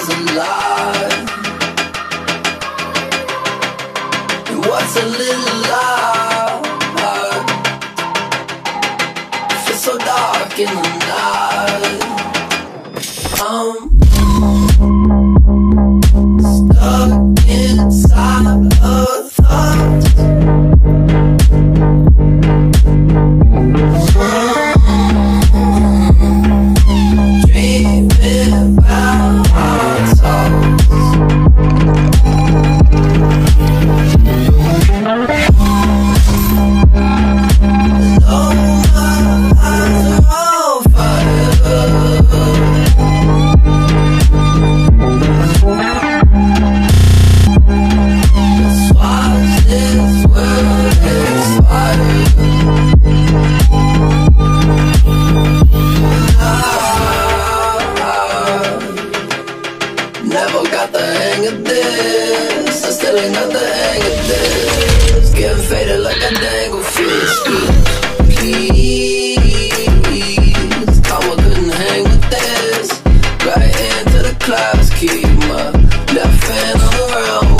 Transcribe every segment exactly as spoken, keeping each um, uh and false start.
there's a lie. And what's a little lie? Feels so dark in the night. I'm stuck inside a thought. Dreaming about our thoughts. And all my eyes are on fire. Let's watch this world expire. Never got the hang of this. I still ain't got the hang of this. Getting faded like a dangle fish. Please, karma couldn't hang with this. Right hand to the clouds, keep my left hand on the realm.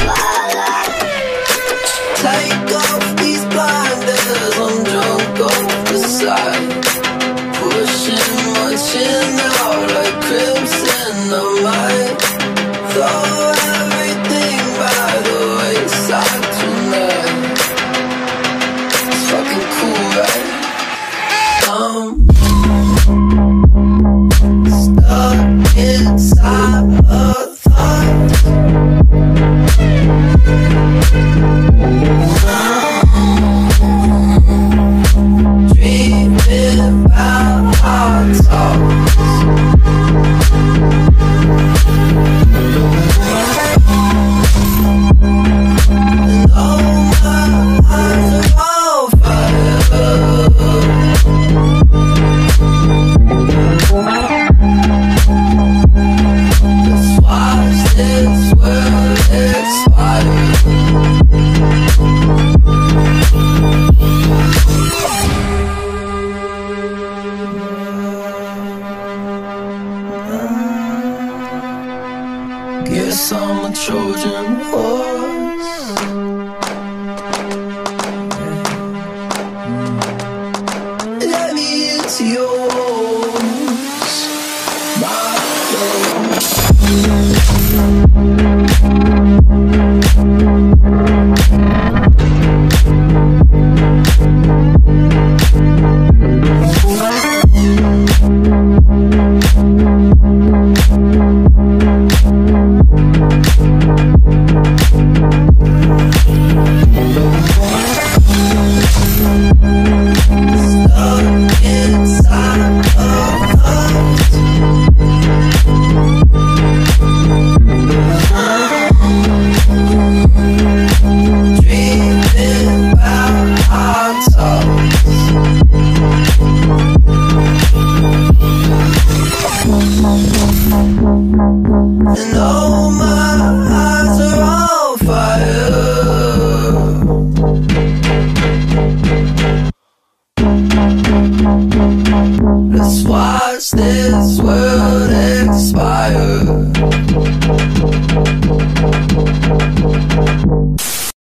Take off these blinders, I'm drunk off the side. Pushing my chin out like crimson, I might throw everything by the wayside tonight. It's fucking cool, right? I'm stuck inside a thought. Dreaming about our thoughts. And all my eyes are on fire. Let's watch this world expire. Guess I'm a Trojan horse. Let me into yours, my love. Stuck inside a thought. Dreaming about our thoughts. And all my eyes are on fire. Let's watch this world